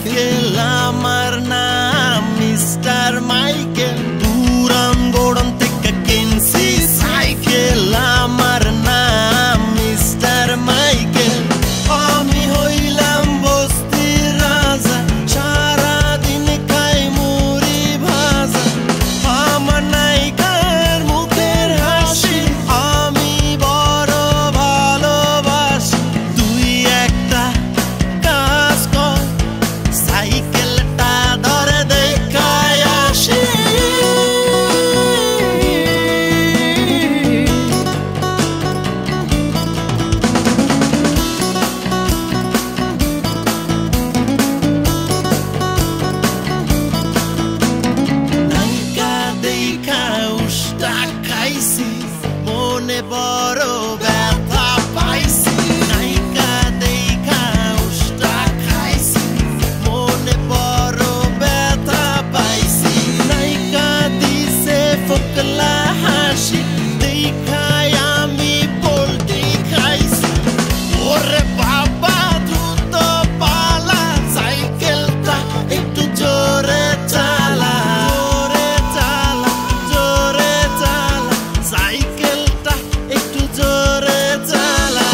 cycle আমার নাম mister Michael পুরান গোড়ন থেকে কিনছি সাইকেল আমার নাম মিস্টার মাইকেল আমি হইলাম বস্তির রাজা সারাদিন খাই মুড়ি ভাজা আমার নায়িকার মুখের হাসি আমি বড় ভালোবাসি তুই একটা কাজ কর সাইকেলটা ধরে দেখায় আসি নায়িকা দেখা উষ্টা খাইছি মনে বড় ব্যথা পাইছি নায়িকা দেখা উষ্টা খাইছি মনে বড় ব্যথা পাইছি নায়িকা দিছে ফোকলা হাসি দেখায় আমি পোল্ট্রি খাইছি ওরে বাবা দ্রুত পালা সাইকেলটা একটু জোরে চালা জোরে চালা সাইকেলটা একটু জোরে চালা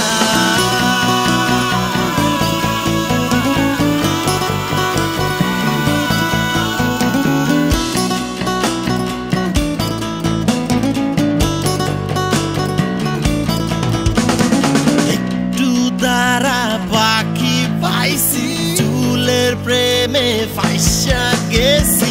একটু দ্বারা পাখি পাইছি চুলের প্রেমে ফাইসা গেছি